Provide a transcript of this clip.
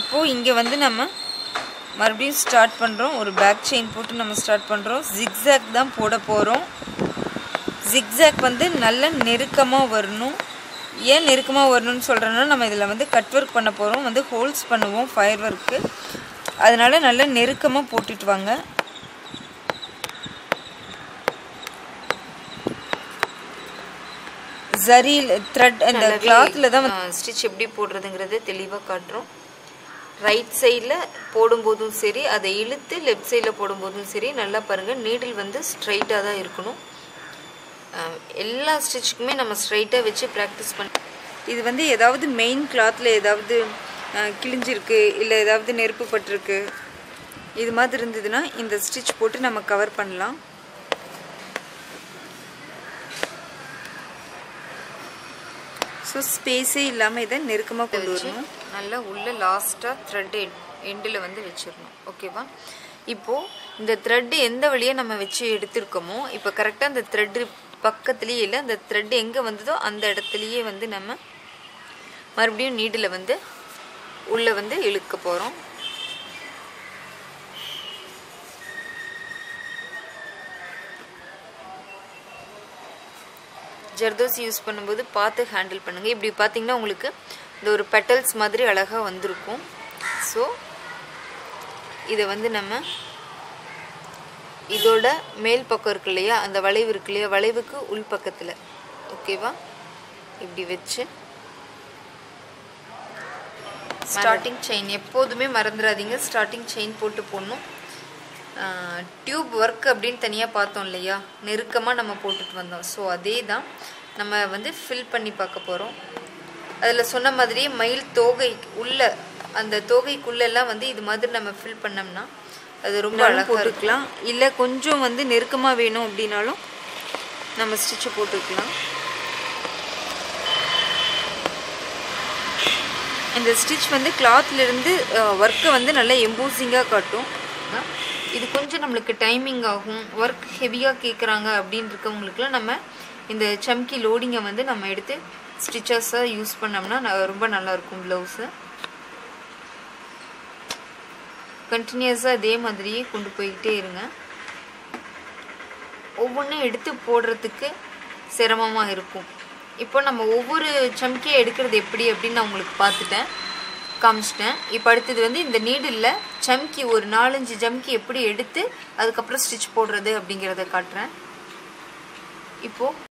இப்போது இங்கே வந்து நம்ம மறுபடியும் ஸ்டார்ட் பண்ணுறோம். ஒரு பேக் செயின் போட்டு நம்ம ஸ்டார்ட் பண்ணுறோம். ஜிக்ஸாக் தான் போட போகிறோம். ஜிக்ஸாக் வந்து நல்ல நெருக்கமாக வரணும். ஏன் நெருக்கமாக வரணும்னு சொல்கிறேன்னா, நம்ம இதில் வந்து கட் ஒர்க் பண்ண போகிறோம், வந்து ஹோல்ஸ் பண்ணுவோம் ஃபயர் ஒர்க்கு. அதனால் நல்லா நெருக்கமாக போட்டுட்டு வாங்க. ஜரியில் த்ரெட் அந்த கிளாத்தில் தான் ஸ்டிச் எப்படி போடுறதுங்கிறது தெளிவாக காட்டுறோம். ரைட் சைடில் போடும்போதும் சரி, அதை இழுத்து லெஃப்ட் சைடில் போடும்போதும் சரி, நல்லா பாருங்கள், நீடில் வந்து ஸ்ட்ரைட்டாக தான் இருக்கணும். எல்லா ஸ்டிச்சுக்குமே நம்ம ஸ்ட்ரைட்டாக வச்சு ப்ராக்டிஸ் பண்ணி, இது வந்து ஏதாவது மெயின் கிளாத்தில் ஏதாவது கிழிஞ்சிருக்கு, இல்லை ஏதாவது நெருப்பு பட்டிருக்கு, இது மாதிரி இருந்ததுன்னா இந்த ஸ்டிச் போட்டு நம்ம கவர் பண்ணலாம். ஸோ ஸ்பேஸே இல்லாமல் இதை நெருக்கமாக கொண்டு வரணும். நல்லா உள்ள லாஸ்ட்டாக த்ரெட் எண்டில் வந்து வச்சிடணும். ஓகேவா? இப்போது இந்த த்ரெட்டு எந்த வழியாக நம்ம வச்சு எடுத்துருக்கோமோ, இப்போ கரெக்டாக அந்த த்ரெட்டு பக்கத்துலேயே இல்லை, அந்த த்ரெட் எங்கே வந்ததோ அந்த இடத்துலையே வந்து நம்ம மறுபடியும் நீடில் வந்து உள்ளே வந்து இழுக்க போகிறோம். ஜர்தோசி யூஸ் பண்ணும்போது பார்த்து ஹேண்டில் பண்ணுங்கள். இப்படி பார்த்தீங்கன்னா உங்களுக்கு இந்த ஒரு பெட்டல்ஸ் மாதிரி அழகாக வந்திருக்கும். ஸோ இதை வந்து நம்ம இதோட மேல் பக்கம் இருக்கு இல்லையா, அந்த வளைவு இருக்கு இல்லையா, வளைவுக்கு உள் பக்கத்தில், ஓகேவா, இப்படி வச்சு ஸ்டார்டிங் செயின் எப்போதுமே மறந்துடாதீங்க, ஸ்டார்டிங் செயின் போட்டு போடணும். டியூப் ஒர்க் அப்படின்னு தனியாக பார்த்தோம் இல்லையா, நெருக்கமாக நம்ம போட்டுட்டு வந்தோம். ஸோ அதே தான் நம்ம வந்து ஃபில் பண்ணி பார்க்க போகிறோம். அதில் சொன்ன மாதிரியே மயில் தோகை உள்ள அந்த தோகைக்குள்ளெல்லாம் வந்து இது மாதிரி நம்ம ஃபில் பண்ணோம்னா அது ரொம்ப அழகாக போட்டுக்கலாம். இல்லை கொஞ்சம் வந்து நெருக்கமாக வேணும் அப்படின்னாலும் நம்ம ஸ்டிச்சு போட்டுக்கலாம். இந்த ஸ்டிச் வந்து கிளாத்லேருந்து ஒர்க்கை வந்து நல்லா எம்போசிங்காக காட்டும். இது கொஞ்சம் நம்மளுக்கு டைமிங் ஆகும், ஒர்க் ஹெவியாக கேட்குறாங்க அப்படின்னு இருக்கவங்களுக்குலாம் நம்ம இந்த சம்கி லோடிங்கை வந்து நம்ம எடுத்து ஸ்டிச்சஸாக யூஸ் பண்ணோம்னா ரொம்ப நல்லாயிருக்கும். ப்ளவுஸு கண்டினியூஸாக இதே மாதிரியே கொண்டு போய்கிட்டே இருங்க. ஒவ்வொன்றும் எடுத்து போடுறதுக்கு சிரமமாக இருக்கும். இப்போ நம்ம ஒவ்வொரு சம்கியை எடுக்கிறது எப்படி அப்படின்னு நான் உங்களுக்கு காமிச்சிட்டேன். இப்போ அடுத்தது வந்து இந்த நீடில் சம்கி ஒரு 4-5 ஜம்கி எப்படி எடுத்து அதுக்கப்புறம் ஸ்டிச் போடுறது அப்படிங்கிறத காட்டுறேன். இப்போது